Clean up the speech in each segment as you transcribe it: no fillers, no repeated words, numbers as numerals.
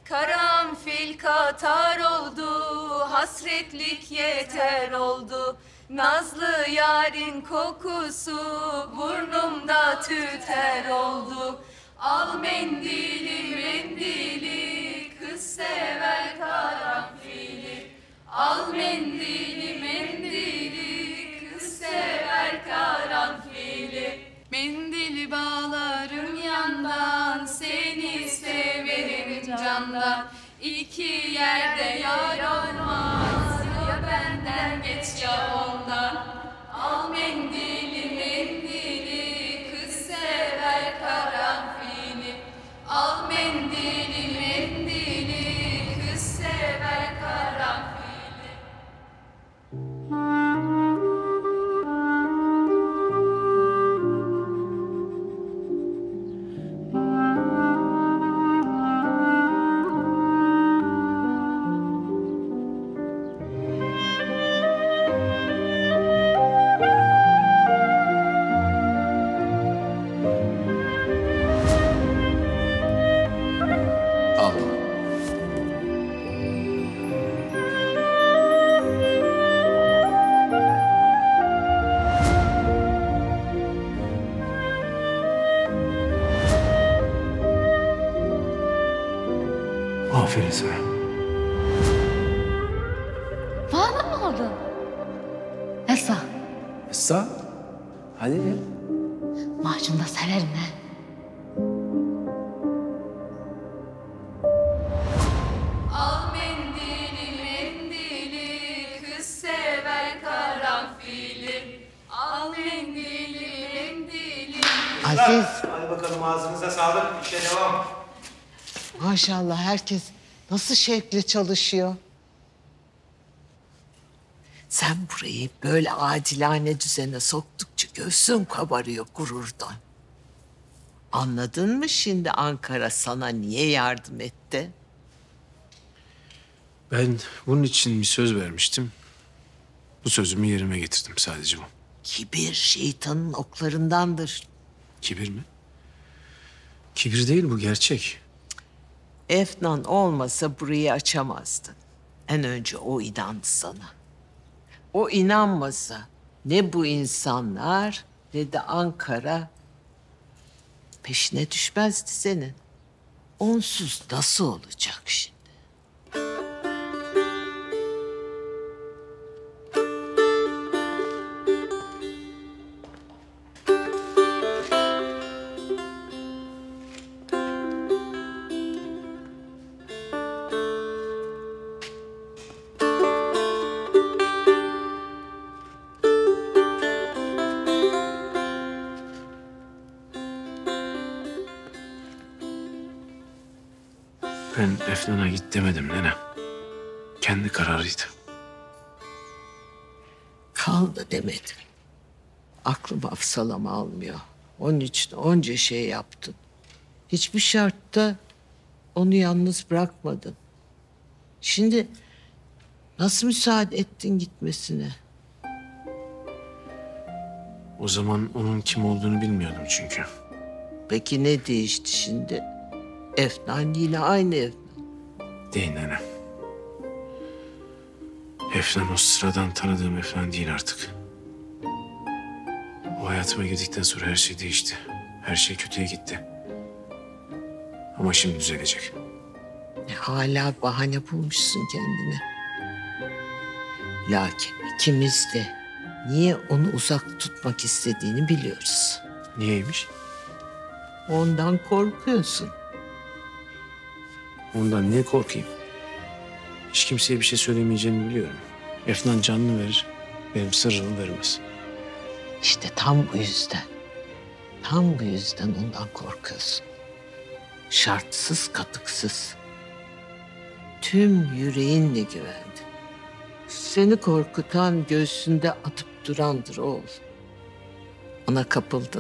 Karanfil katar oldu, hasretlik yeter oldu. Nazlı yarın kokusu burnumda tüter oldu. Al mendili mendili, kız sever karanfili. Al mendili mendili, kız sever karanfili. Mendili bağlarım yandan, seni severim candan. İki yerde yar olmaz, ya benden geç ya ondan. Al mendili mendili, kız sever karanfili. Al mendili mendili, kız sever karanfili. Al. Aferin sana. Bana mı aldın? Esra, Esra. Hadi. macunu da severim ha. Al mendili mendili, kız sever karanfili. Al mendili mendili. Aziz, Hadi bakalım ağzınıza sağlık. İşe devam. Maşallah herkes nasıl şevkle çalışıyor. Sen burayı böyle adilane düzene soktukça göğsün kabarıyor gururdan. Anladın mı şimdi Ankara sana niye yardım etti? Ben bunun için bir söz vermiştim. Bu sözümü yerine getirdim, sadece bu. Kibir şeytanın oklarındandır. Kibir mi? Kibir değil, bu gerçek. Efnan olmasa burayı açamazdın. En önce o inandı sana. O inanmasa ne bu insanlar ne de Ankara peşine düşmezdi senin. Onsuz nasıl olacak şimdi? Ben Efnan'a git demedim nene. Kendi kararıydı. Kal da demedim. Aklım hafsalam almıyor. Onun için onca şey yaptın. Hiçbir şartta onu yalnız bırakmadın. Şimdi nasıl müsaade ettin gitmesine? O zaman onun kim olduğunu bilmiyordum çünkü. Peki ne değişti şimdi? Efnan yine aynı Efnan. Değil nene. Efnan o sıradan tanıdığım Efnan değil artık. O hayatıma girdikten sonra her şey değişti. Her şey kötüye gitti. Ama şimdi düzelecek. Hala bahane bulmuşsun kendine. Lakin ikimiz de niye onu uzak tutmak istediğini biliyoruz. Niyeymiş? Ondan korkuyorsun. Ondan niye korkayım? Hiç kimseye bir şey söylemeyeceğini biliyorum. Efnan canını verir, benim sırrımı vermez. İşte tam bu yüzden. Tam bu yüzden ondan korkuyorsun. Şartsız, katıksız. Tüm yüreğinle güvendin. Seni korkutan göğsünde atıp durandır oğul. Ona kapıldın.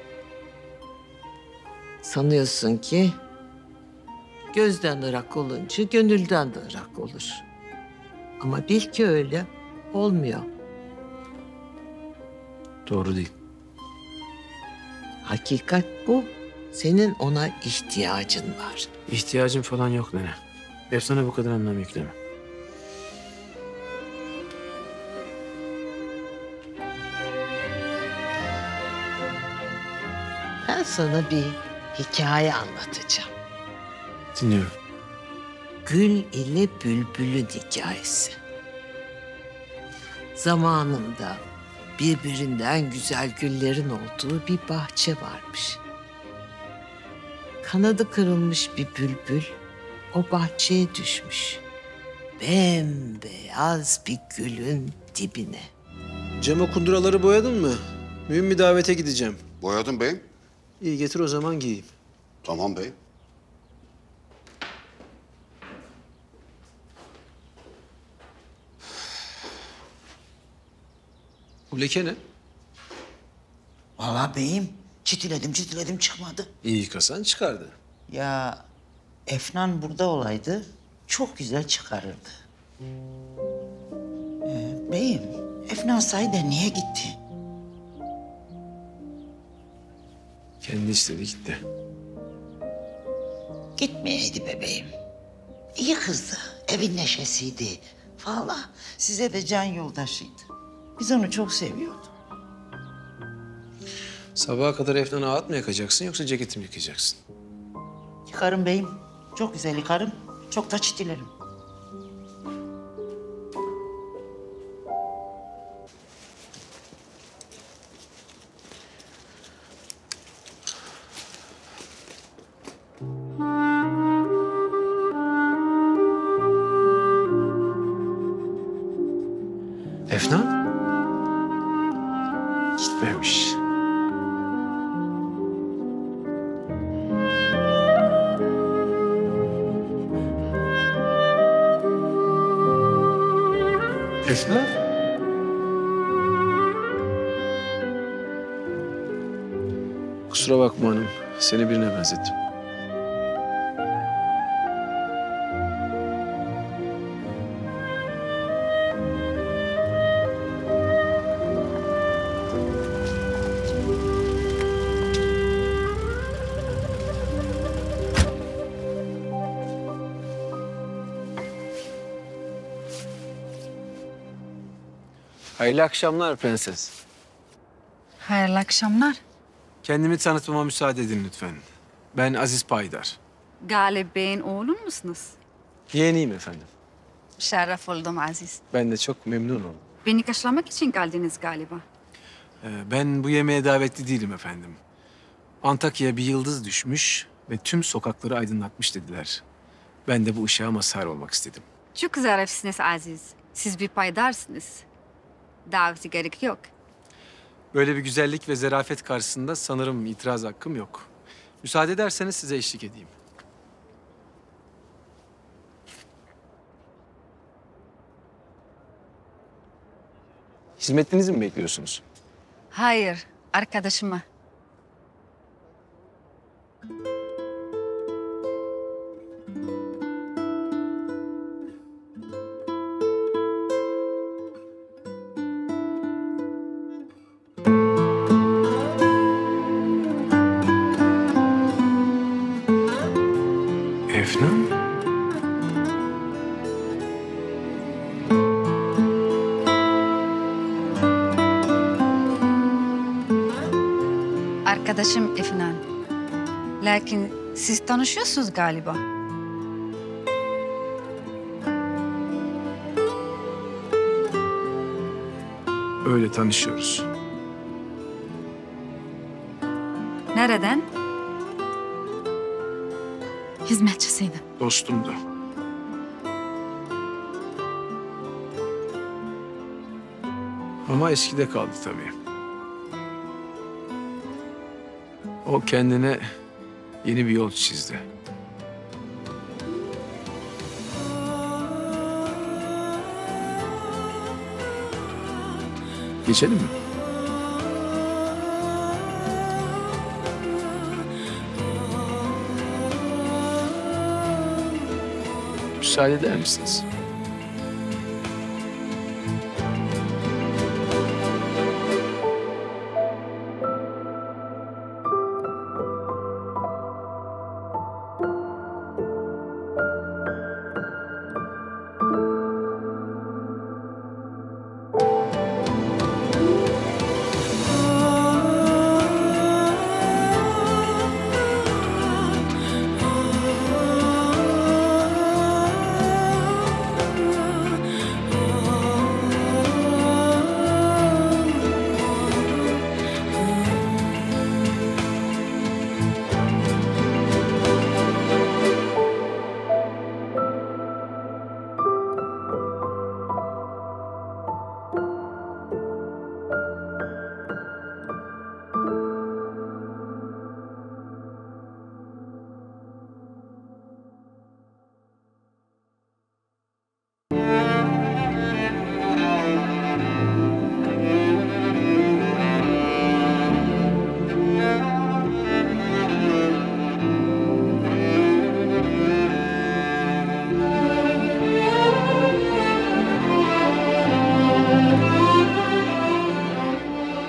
Sanıyorsun ki gözden ırak olunca gönülden de ırak olur. Ama bil ki öyle olmuyor. Doğru değil. Hakikat bu. Senin ona ihtiyacın var. İhtiyacım falan yok nene. Efnan'a bu kadar anlam yükleme. Ben sana bir hikaye anlatacağım. Dinliyorum. Gül ile bülbülün hikayesi. Zamanında birbirinden güzel güllerin olduğu bir bahçe varmış. Kanadı kırılmış bir bülbül o bahçeye düşmüş. Bembeyaz bir gülün dibine. Cem, kunduraları boyadın mı? Mühim bir davete gideceğim. Boyadım beyim. İyi, getir o zaman giyeyim. Tamam beyim. Bu leke ne? Vallahi beyim çitiledim çıkmadı. İyi yıkasan çıkardı. Ya Efnan burada olaydı çok güzel çıkarırdı. Beyim Efnan sahiden niye gitti? Kendi istedi gitti. Gitmeyeydi bebeğim. İyi kızdı, evin neşesiydi. Vallahi size de can yoldaşıydı. Biz onu çok seviyorduk. Sabaha kadar Efnan'a ağıt mı yakacaksın yoksa ceketimi yıkayacaksın? Yıkarım beyim, çok güzel yıkarım. Çok da çitilerim. Efnan? Gitmemiş. Efnan? Kusura bakma hanım. Seni birine benzettim. Hayırlı akşamlar prenses. Hayırlı akşamlar. Kendimi tanıtmama müsaade edin lütfen. Ben Aziz Paydar. Galip Bey'in oğlu musunuz? Yeğeniyim efendim. Şeref oldum Aziz. Ben de çok memnun oldum. Beni karşılamak için geldiniz galiba. Ben bu yemeğe davetli değilim efendim. Antakya'ya bir yıldız düşmüş ve tüm sokakları aydınlatmış dediler. Ben de bu ışığa mazhar olmak istedim. Çok zarifsiniz Aziz. Siz bir paydarsınız. Daveti gerek yok. Böyle bir güzellik ve zarafet karşısında sanırım itiraz hakkım yok. Müsaade ederseniz size eşlik edeyim. Hizmetinizi mi bekliyorsunuz? Hayır, arkadaşıma. Efnan? Arkadaşım Efnan. Lakin siz tanışıyorsunuz galiba. Öyle tanışıyoruz. Nereden? Hizmetçisiydim. Dostumdu. Ama eskide kaldı tabii. O kendine yeni bir yol çizdi. Geçelim mi? Müsaade eder misiniz?